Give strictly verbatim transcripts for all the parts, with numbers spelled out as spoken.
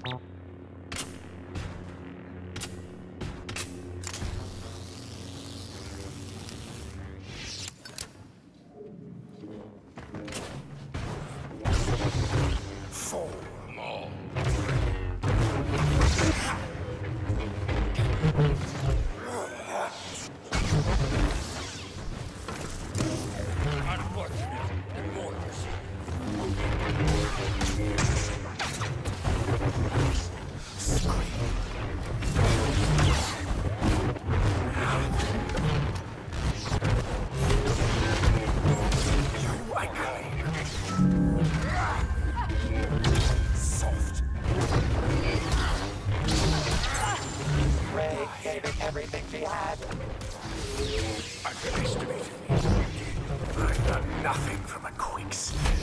Everything she had. Underestimated me. I've done nothing from a quick snap.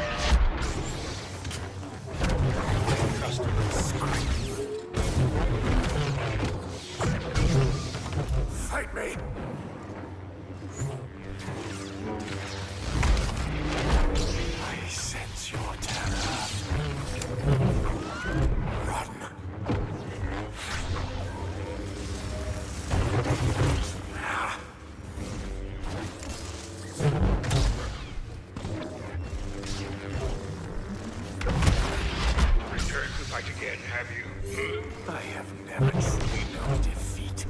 Fight me! I sense your terror. Run! Fight again, have you? I have never truly known defeat.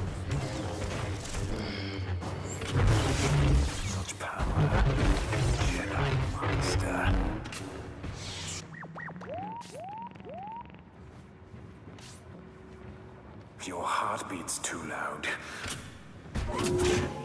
Such power, Jedi monster. Your heart beats too loud.